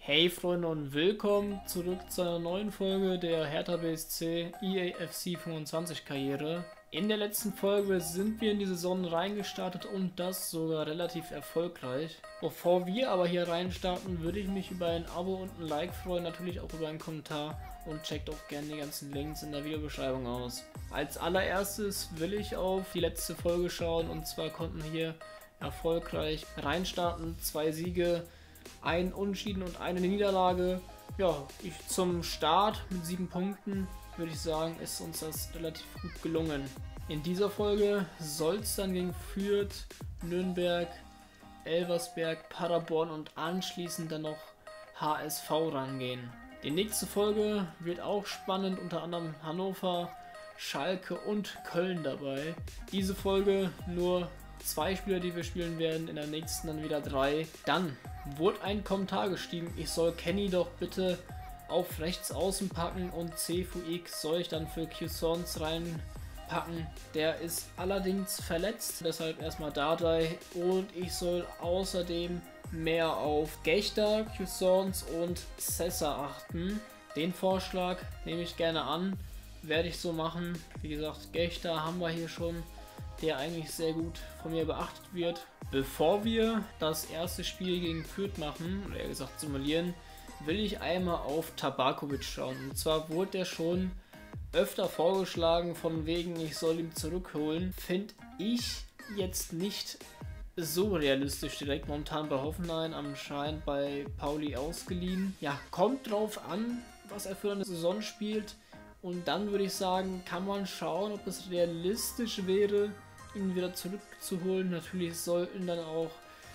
Hey Freunde und willkommen zurück zu einer neuen Folge der Hertha BSC EAFC 25 Karriere. In der letzten Folge sind wir in die Saison reingestartet und das sogar relativ erfolgreich. Bevor wir aber hier reinstarten, würde ich mich über ein Abo und ein Like freuen, natürlich auch über einen Kommentar und checkt auch gerne die ganzen Links in der Videobeschreibung aus. Als allererstes will ich auf die letzte Folge schauen und zwar konnten wir hier erfolgreich reinstarten, 2 Siege, ein Unentschieden und eine Niederlage. Ja, zum Start mit 7 Punkten würde ich sagen, ist uns das relativ gut gelungen. In dieser Folge soll es dann gegen Fürth, Nürnberg, Elversberg, Paderborn und anschließend dann noch HSV rangehen. Die nächste Folge wird auch spannend, unter anderem Hannover, Schalke und Köln dabei. Diese Folge nur 2 Spieler, die wir spielen werden, in der nächsten dann wieder 3. Dann wurde ein Kommentar geschrieben, ich soll Kenny doch bitte auf rechts außen packen und CFUX soll ich dann für Cuisance reinpacken. Der ist allerdings verletzt, deshalb erstmal Dardai und ich soll außerdem mehr auf Gechter, Cuisance und Sessa achten. Den Vorschlag nehme ich gerne an, werde ich so machen. Wie gesagt, Gechter haben wir hier schon, der eigentlich sehr gut von mir beachtet wird. Bevor wir das erste Spiel gegen Fürth machen, oder eher gesagt simulieren, will ich einmal auf Tabakovic schauen. Und zwar wurde der schon öfter vorgeschlagen, von wegen ich soll ihn zurückholen. Finde ich jetzt nicht so realistisch direkt, momentan bei Hoffenheim, anscheinend bei Pauli ausgeliehen. Ja, kommt drauf an, was er für eine Saison spielt. Und dann würde ich sagen, kann man schauen, ob es realistisch wäre, ihn wieder zurückzuholen. Natürlich sollten dann auch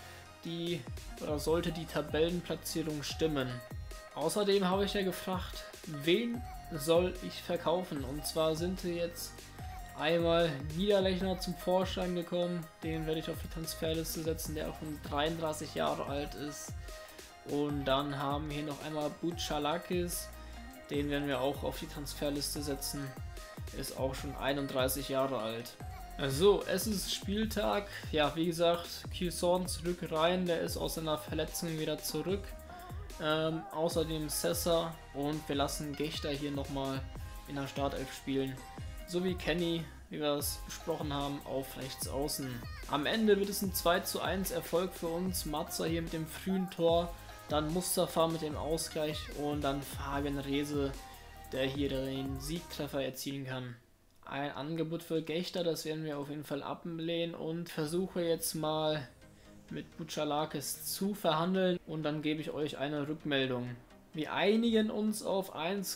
sollte die Tabellenplatzierung stimmen. Außerdem habe ich ja gefragt, wen soll ich verkaufen? Und zwar sind hier jetzt einmal Niederlechner zum Vorschein gekommen. Den werde ich auf die Transferliste setzen, der auch schon 33 Jahre alt ist. Und dann haben wir hier noch einmal Buchalakis. Den werden wir auch auf die Transferliste setzen. Ist auch schon 31 Jahre alt. So, es ist Spieltag. Ja, wie gesagt, Cuisance zurück rein. Der ist aus seiner Verletzung wieder zurück. Außerdem Sessa und wir lassen Gechter hier nochmal in der Startelf spielen. So wie Kenny, wie wir es besprochen haben, auf rechts außen. Am Ende wird es ein 2:1 Erfolg für uns. Matza hier mit dem frühen Tor. Dann Mustafa mit dem Ausgleich und dann Fabian Rehse, der hier den Siegtreffer erzielen kann. Ein Angebot für Gechter, das werden wir auf jeden Fall ablehnen und versuche jetzt mal mit Buchalakis zu verhandeln und dann gebe ich euch eine Rückmeldung. Wir einigen uns auf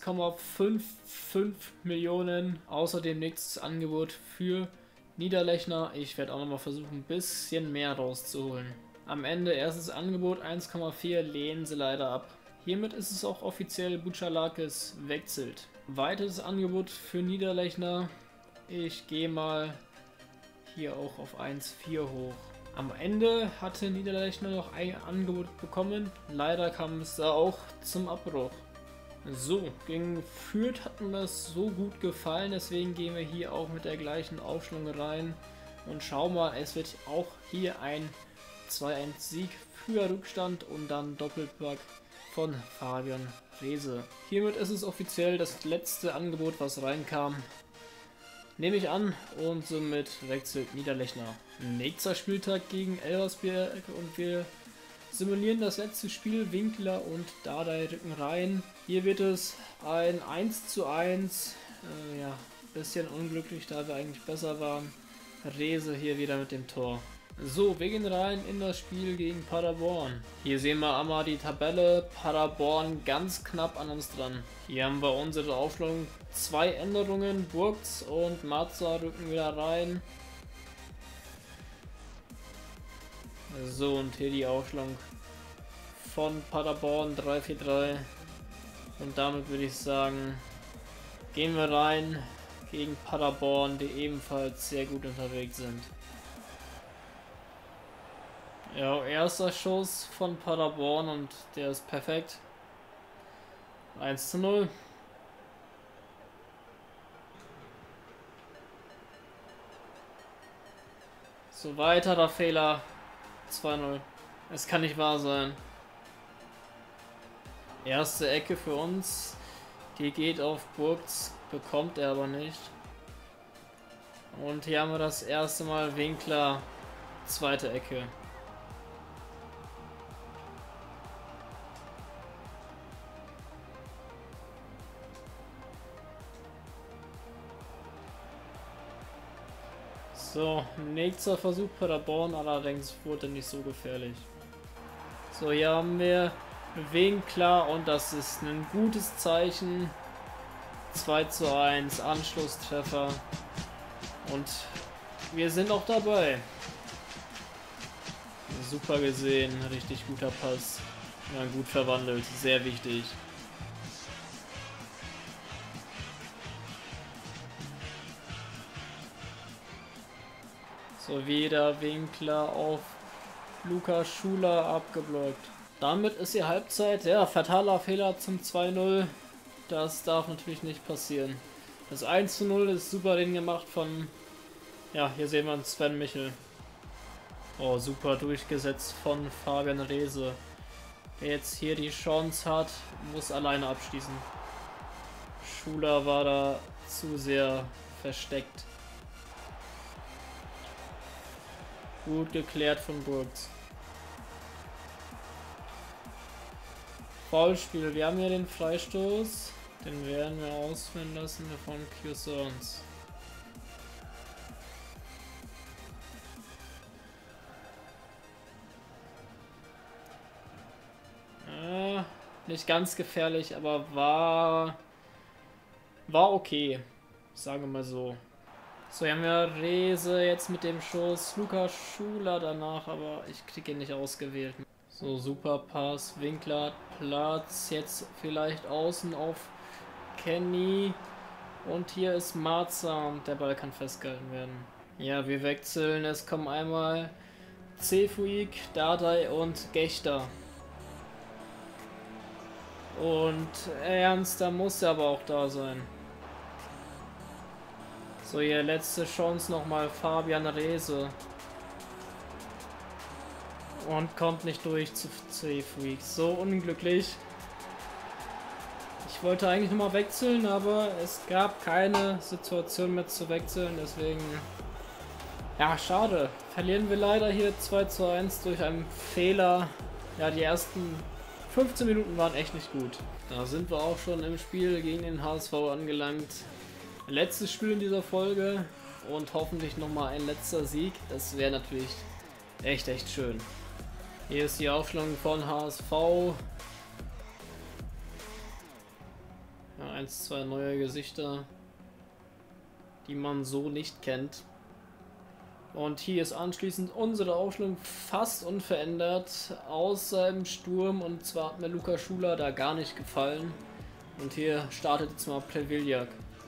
1,55 Millionen, außerdem nächstes Angebot für Niederlechner. Ich werde auch nochmal versuchen, ein bisschen mehr rauszuholen. Am Ende erstes Angebot 1,4, lehnen sie leider ab. Hiermit ist es auch offiziell, Buchalakis wechselt. Weiteres Angebot für Niederlechner. Ich gehe mal hier auch auf 1,4 hoch. Am Ende hatte Niederlechner noch ein Angebot bekommen. Leider kam es da auch zum Abbruch. So, gegen Fürth hat mir das so gut gefallen. Deswegen gehen wir hier auch mit der gleichen Aufstellung rein. Und schau mal, es wird auch hier ein 2:1 Sieg für Rückstand und dann Doppelpack von Fabian Rehse. Hiermit ist es offiziell das letzte Angebot, was reinkam. Nehme ich an und somit wechselt Niederlechner. Nächster Spieltag gegen Elversberg und wir simulieren das letzte Spiel. Winkler und Dardai rücken rein. Hier wird es ein 1:1. Ja, bisschen unglücklich, da wir eigentlich besser waren. Rehse hier wieder mit dem Tor. So, wir gehen rein in das Spiel gegen Paderborn. Hier sehen wir einmal die Tabelle. Paderborn ganz knapp an uns dran. Hier haben wir unsere Aufstellung. 2 Änderungen. Burgs und Matza rücken wieder rein. So, und hier die Aufstellung von Paderborn 3-4-3. Und damit würde ich sagen, gehen wir rein gegen Paderborn, die ebenfalls sehr gut unterwegs sind. Ja, erster Schuss von Paderborn und der ist perfekt. 1:0. So, weiterer Fehler. 2:0. Es kann nicht wahr sein. Erste Ecke für uns. Die geht auf Burgs, bekommt er aber nicht. Und hier haben wir das erste Mal Winkler. Zweite Ecke. So, nächster Versuch Paderborn, allerdings wurde nicht so gefährlich. So, hier haben wir Winkler und das ist ein gutes Zeichen. 2:1, Anschlusstreffer. Und wir sind auch dabei. Super gesehen, richtig guter Pass. Ja, gut verwandelt, sehr wichtig. So, wieder Winkler auf Lukas Schuler abgeblockt. Damit ist die Halbzeit. Ja, fataler Fehler zum 2:0. Das darf natürlich nicht passieren. Das 1:0 ist super Ding gemacht von... Ja, hier sehen wir Sven Michel. Oh, super durchgesetzt von Fabian Reese. Der jetzt hier die Chance hat, muss alleine abschließen. Schuler war da zu sehr versteckt. Gut geklärt von Burgs. Foulspiel. Wir haben hier den Freistoß. Den werden wir ausführen lassen von Cuisance. Nicht ganz gefährlich, aber war okay. Sagen wir mal so. So, hier haben wir Reese jetzt mit dem Schuss. Lukas Schuler danach, aber ich kriege ihn nicht ausgewählt. So, super Pass. Winkler Platz. Jetzt vielleicht außen auf Kenny. Und hier ist Marza und der Ball kann festgehalten werden. Ja, wir wechseln. Es kommen einmal Cefuig, Dardai und Gechter. Und Ernst, da muss er aber auch da sein. So, hier letzte Chance nochmal Fabian Reese. Und kommt nicht durch zu Cefuig. So unglücklich. Ich wollte eigentlich nochmal wechseln, aber es gab keine Situation mehr zu wechseln. Deswegen, ja, schade. Verlieren wir leider hier 2:1 durch einen Fehler. Ja, die ersten 15 Minuten waren echt nicht gut. Da sind wir auch schon im Spiel gegen den HSV angelangt. Letztes Spiel in dieser Folge und hoffentlich nochmal ein letzter Sieg. Das wäre natürlich echt schön. Hier ist die Aufstellung von HSV. Ja, 1, 2 neue Gesichter, die man so nicht kennt. Und hier ist anschließend unsere Aufstellung fast unverändert, außer im Sturm. Und zwar hat mir Lukas Schuler da gar nicht gefallen. Und hier startet jetzt mal Previljak.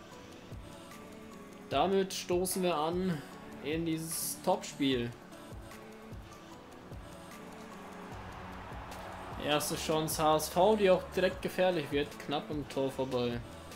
Damit stoßen wir an in dieses Topspiel. Erste Chance HSV, die auch direkt gefährlich wird, knapp am Tor vorbei.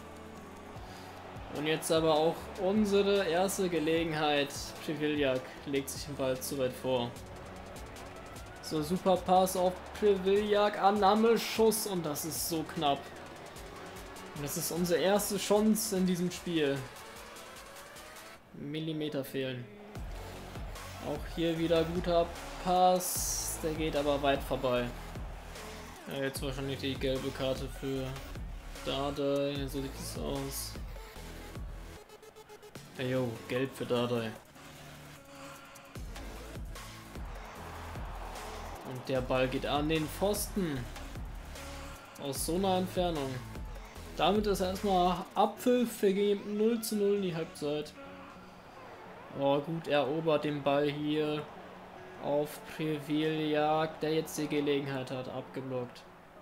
Und jetzt aber auch unsere erste Gelegenheit. Previljak legt sich den Ball zu weit vor. So, super Pass auf Previljak, Annahme, Schuss und das ist so knapp. Und das ist unsere erste Chance in diesem Spiel. Millimeter fehlen. Auch hier wieder guter Pass, der geht aber weit vorbei. Ja, jetzt wahrscheinlich die gelbe Karte für Dardai, so sieht es aus. Hey yo, gelb für Dardai. Und der Ball geht an den Pfosten. Aus so einer Entfernung. Damit ist erstmal Abpfiff, wir gehen 0:0 in die Halbzeit. Oh, gut erobert den Ball hier auf Previljak, der jetzt die Gelegenheit hat, abgeblockt.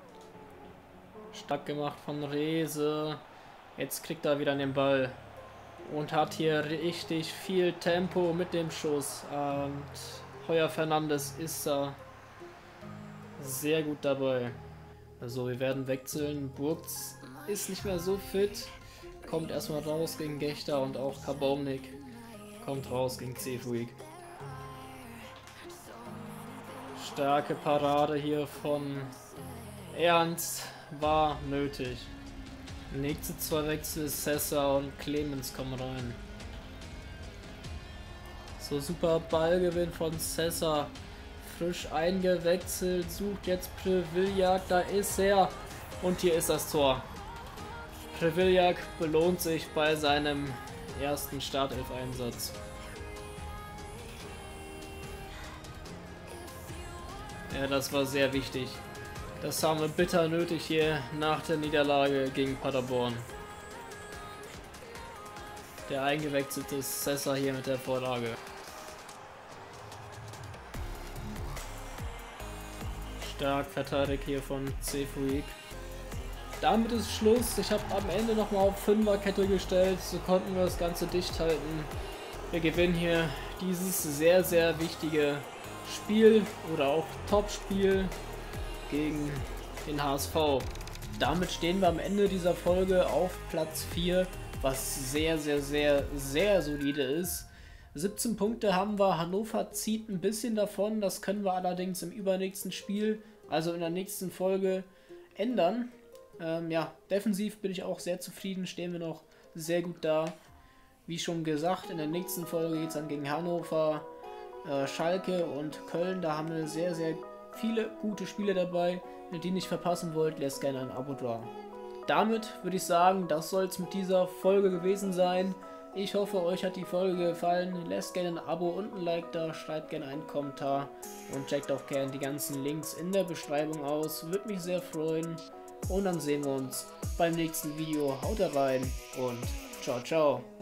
Stark gemacht von Reese. Jetzt kriegt er wieder den Ball. Und hat hier richtig viel Tempo mit dem Schuss. Und Heuer Fernandes ist da sehr gut dabei. Also wir werden wechseln. Burgs ist nicht mehr so fit. Kommt erstmal raus gegen Gechter und auch Karbaunik kommt raus gegen Cefuig. Starke Parade hier von Ernst. war nötig. Nächste 2 Wechsel, Sessa und Clemens kommen rein. So, super Ballgewinn von Sessa. Frisch eingewechselt, sucht jetzt Previljak, da ist er. Und hier ist das Tor. Previljak belohnt sich bei seinem ersten Startelf-Einsatz. Ja, das war sehr wichtig. Das haben wir bitter nötig hier nach der Niederlage gegen Paderborn. Der eingewechselte Sessa hier mit der Vorlage. Stark verteidigt hier von Cefuig. Damit ist Schluss. Ich habe am Ende nochmal auf 5er-Kette gestellt. So konnten wir das Ganze dicht halten. Wir gewinnen hier dieses sehr, sehr wichtige Spiel oder auch Top-Spiel gegen den HSV. Damit stehen wir am Ende dieser Folge auf Platz 4, was sehr, sehr, sehr, sehr solide ist. 17 Punkte haben wir, Hannover zieht ein bisschen davon, das können wir allerdings im übernächsten Spiel, also in der nächsten Folge, ändern. Ja, defensiv bin ich auch sehr zufrieden, stehen wir noch sehr gut da. Wie schon gesagt, in der nächsten Folge geht es dann gegen Hannover, Schalke und Köln, da haben wir sehr, sehr viele gute Spiele dabei. Wenn ihr die nicht verpassen wollt, lasst gerne ein Abo da. Damit würde ich sagen, das soll es mit dieser Folge gewesen sein. Ich hoffe, euch hat die Folge gefallen. Lasst gerne ein Abo und ein Like da, schreibt gerne einen Kommentar und checkt auch gerne die ganzen Links in der Beschreibung aus. Würde mich sehr freuen. Und dann sehen wir uns beim nächsten Video. Haut rein und ciao, ciao.